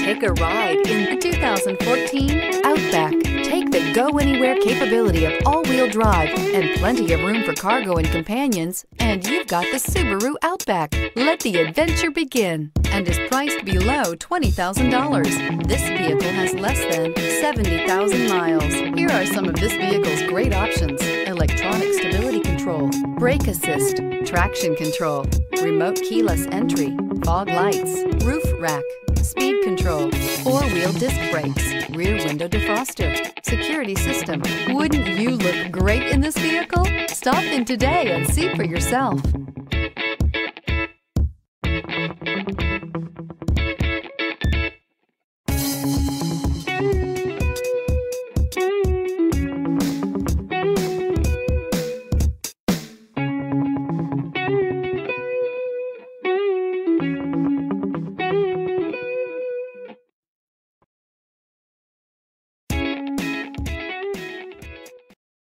Take a ride in the 2014 Outback. Take the go-anywhere capability of all-wheel drive and plenty of room for cargo and companions, and you've got the Subaru Outback. Let the adventure begin, and is priced below $20,000. This vehicle has less than 70,000 miles. Here are some of this vehicle's great options: electronic stability control, brake assist, traction control, remote keyless entry, fog lights, roof rack, speed control, four-wheel disc brakes, rear window defroster, security system. Wouldn't you look great in this vehicle? Stop in today and see for yourself.